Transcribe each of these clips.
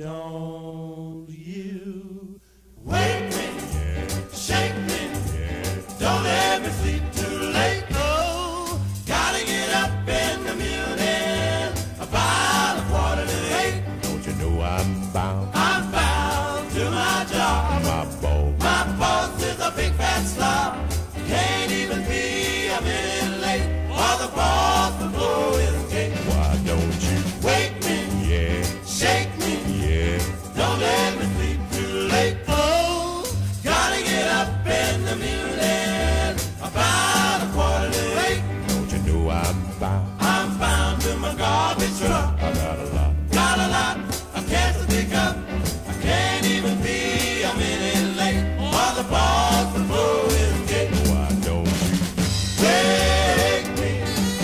Don't you wake me, shake me, don't let me sleep too late. Oh, gotta get up in the morning about 7:45. Don't you know I'm bound? I'm bound to my job. My boss is a big fat slob. Can't even be a minute late, or the boss will blow his gate. Why don't you Wake me, yeah, shake me, yeah. don't let me sleep too late. Oh, gotta get up in the morning about 7:45. Don't you know I'm bound? I'm bound to my garbage truck. I got a lot. Got a lot of cans to pick up. I can't even be a minute late, or the boss will blow his gate. Why don't you Wake me,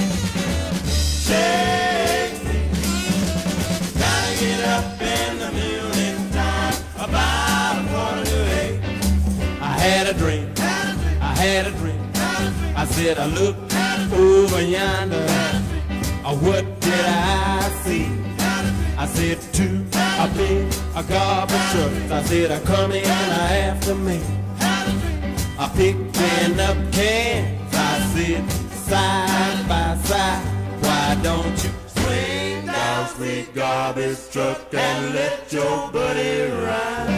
shake me, gotta get up in the morning time about 7:45. I had a dream, I had a dream. I said I looked over yonder. What did I see? I said two, a big, a garbage truck. I said I come in after me. I picking up cans. I said side by side. Why don't you swing down, sweet garbage truck, and let your buddy ride?